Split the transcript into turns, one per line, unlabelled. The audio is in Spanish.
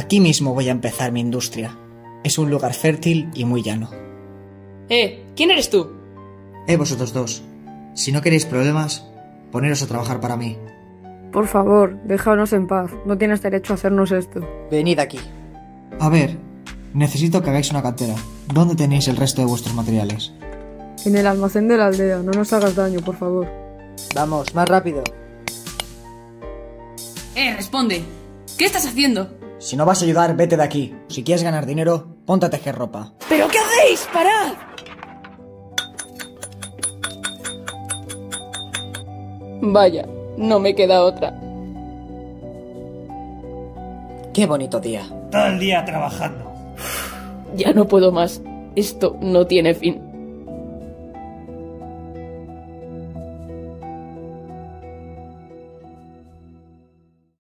Aquí mismo voy a empezar mi industria. Es un lugar fértil y muy llano.
¿Quién eres tú?
Vosotros dos. Si no queréis problemas, poneros a trabajar para mí.
Por favor, déjanos en paz. No tienes derecho a hacernos esto.
Venid aquí. A ver, necesito que hagáis una cantera. ¿Dónde tenéis el resto de vuestros materiales?
En el almacén de la aldea. No nos hagas daño, por favor.
Vamos, más rápido.
Responde. ¿Qué estás haciendo?
Si no vas a ayudar, vete de aquí. Si quieres ganar dinero, ponte a tejer ropa.
¿Pero qué hacéis? ¡Parad! Vaya, no me queda otra.
Qué bonito día.
Todo el día trabajando.
Ya no puedo más. Esto no tiene fin.